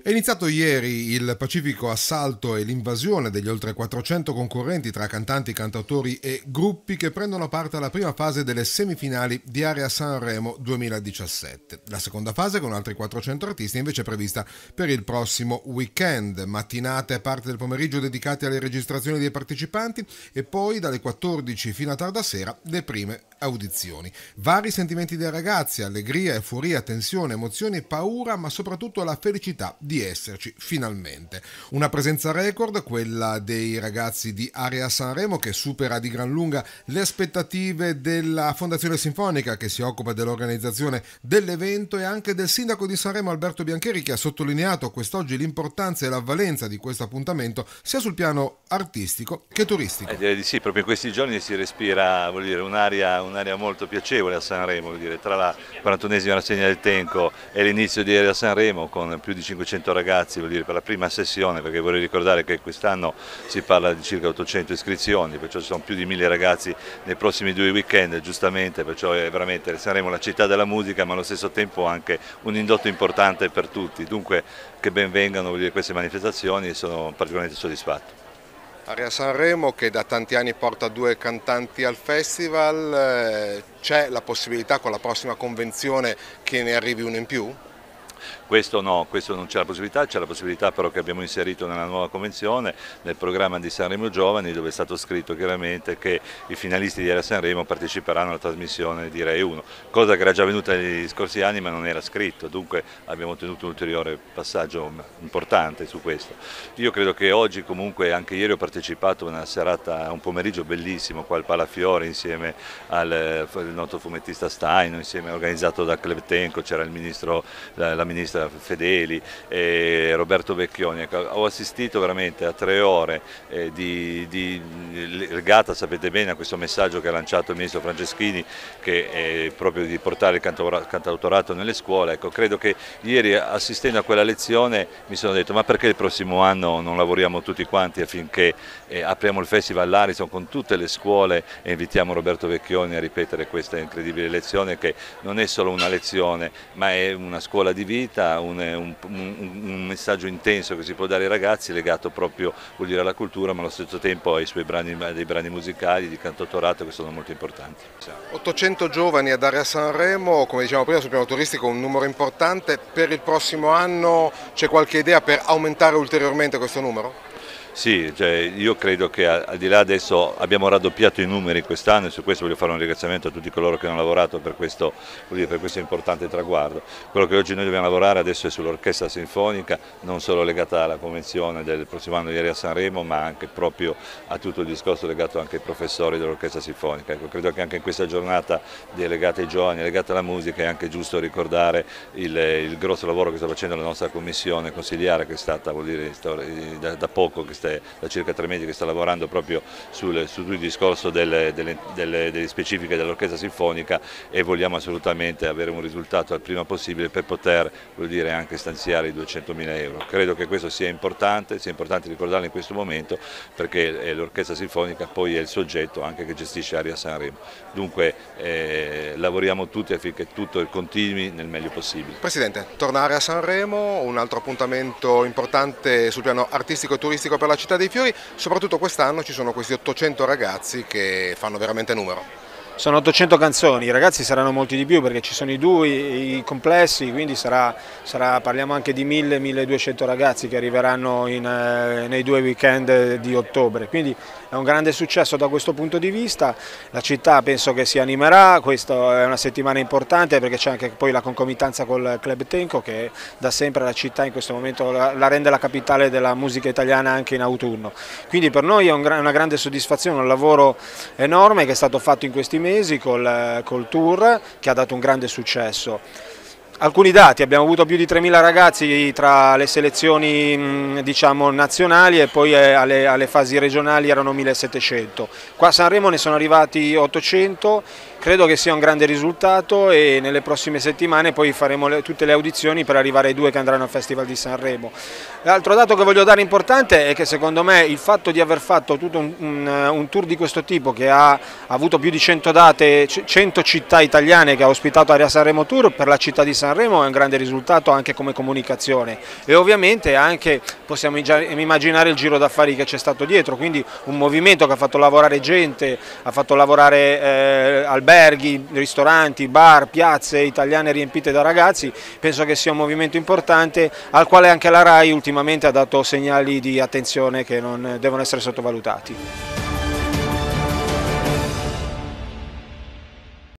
È iniziato ieri il pacifico assalto e l'invasione degli oltre 400 concorrenti tra cantanti, cantautori e gruppi che prendono parte alla prima fase delle semifinali di Area Sanremo 2017. La seconda fase, con altri 400 artisti, è invece prevista per il prossimo weekend. Mattinate e parte del pomeriggio dedicate alle registrazioni dei partecipanti e poi dalle 14 fino a tarda sera le prime audizioni. Vari sentimenti dei ragazzi: allegria, euforia, tensione, emozioni, paura, ma soprattutto la felicità di esserci finalmente. Una presenza record, quella dei ragazzi di Area Sanremo, che supera di gran lunga le aspettative della Fondazione Sinfonica, che si occupa dell'organizzazione dell'evento, e anche del sindaco di Sanremo Alberto Biancheri, che ha sottolineato quest'oggi l'importanza e la valenza di questo appuntamento sia sul piano artistico che turistico. Direi di sì, proprio in questi giorni si respira, un'aria molto piacevole a Sanremo, tra la 41esima rassegna del Tenco e l'inizio di Area Sanremo, con più di 500 ragazzi, per la prima sessione, perché vorrei ricordare che quest'anno si parla di circa 800 iscrizioni, perciò ci sono più di 1000 ragazzi nei prossimi 2 weekend, giustamente, perciò è veramente Sanremo la città della musica, ma allo stesso tempo anche un indotto importante per tutti, dunque che ben vengano queste manifestazioni e sono particolarmente soddisfatto. Area Sanremo, che da tanti anni porta 2 cantanti al festival, c'è la possibilità con la prossima convenzione che ne arrivi uno in più? Questo no, questo non c'è la possibilità però che abbiamo inserito nella nuova convenzione, nel programma di Sanremo Giovani, dove è stato scritto chiaramente che i finalisti di Area Sanremo parteciperanno alla trasmissione di Rai 1, cosa che era già avvenuta negli scorsi anni ma non era scritto, dunque abbiamo ottenuto un ulteriore passaggio importante su questo. Io credo che oggi, comunque, anche ieri ho partecipato a una serata, a un pomeriggio bellissimo qua al Palafiore insieme al noto fumettista Staino, insieme organizzato da Club Tenco, c'era il ministro, la ministra Fedeli e Roberto Vecchioni. Ho assistito veramente a 3 ore legata, sapete bene, a questo messaggio che ha lanciato il ministro Franceschini, che è proprio di portare il cantautorato nelle scuole. Ecco, credo che ieri, assistendo a quella lezione, mi sono detto: ma perché il prossimo anno non lavoriamo tutti quanti affinché apriamo il festival all'Arison con tutte le scuole e invitiamo Roberto Vecchioni a ripetere questa incredibile lezione, che non è solo una lezione ma è una scuola di vita, un messaggio intenso che si può dare ai ragazzi, legato proprio, alla cultura, ma allo stesso tempo ai suoi dei brani musicali, di cantautorato, che sono molto importanti. 800 giovani ad Area Sanremo, come dicevamo prima, sul piano turistico un numero importante. Per il prossimo anno c'è qualche idea per aumentare ulteriormente questo numero? Sì, io credo che al di là, adesso abbiamo raddoppiato i numeri quest'anno e su questo voglio fare un ringraziamento a tutti coloro che hanno lavorato per questo importante traguardo. Quello che oggi noi dobbiamo lavorare adesso è sull'orchestra sinfonica, non solo legata alla convenzione del prossimo anno di Area Sanremo, ma anche proprio a tutto il discorso legato anche ai professori dell'orchestra sinfonica. Ecco, credo che anche in questa giornata legata ai giovani, legata alla musica, è anche giusto ricordare il grosso lavoro che sta facendo la nostra commissione consigliare, che è stata da poco, da circa 3 mesi, che sta lavorando proprio sul discorso delle specifiche dell'orchestra sinfonica, e vogliamo assolutamente avere un risultato al prima possibile per poter anche stanziare i 200.000 euro. Credo che questo sia importante ricordarlo in questo momento, perché l'orchestra sinfonica poi è il soggetto anche che gestisce Area Sanremo. Dunque lavoriamo tutti affinché tutto continui nel meglio possibile. Presidente, tornare a Sanremo, un altro appuntamento importante sul piano artistico e turistico per la città dei fiori, soprattutto quest'anno ci sono questi 800 ragazzi che fanno veramente numero. Sono 800 canzoni, i ragazzi saranno molti di più perché ci sono i duo, i complessi, quindi parliamo anche di 1000-1200 ragazzi che arriveranno nei 2 weekend di ottobre, quindi è un grande successo da questo punto di vista. La città penso che si animerà, questa è una settimana importante perché c'è anche poi la concomitanza col Club Tenco, che da sempre la città in questo momento la rende la capitale della musica italiana anche in autunno, quindi per noi è una grande soddisfazione, un lavoro enorme che è stato fatto in questi mesi col tour, che ha dato un grande successo. Alcuni dati: abbiamo avuto più di 3.000 ragazzi tra le selezioni nazionali e poi alle fasi regionali erano 1.700. Qua a Sanremo ne sono arrivati 800 Credo che sia un grande risultato e nelle prossime settimane poi faremo tutte le audizioni per arrivare ai 2 che andranno al Festival di Sanremo. L'altro dato che voglio dare importante è che secondo me il fatto di aver fatto tutto un tour di questo tipo che ha avuto più di 100 date, 100 città italiane che ha ospitato Area Sanremo Tour per la città di Sanremo è un grande risultato anche come comunicazione e ovviamente anche possiamo immaginare il giro d'affari che c'è stato dietro, quindi un movimento che ha fatto lavorare gente, ha fatto lavorare alberghi, ristoranti, bar, piazze italiane riempite da ragazzi. Penso che sia un movimento importante al quale anche la RAI ultimamente ha dato segnali di attenzione che non devono essere sottovalutati.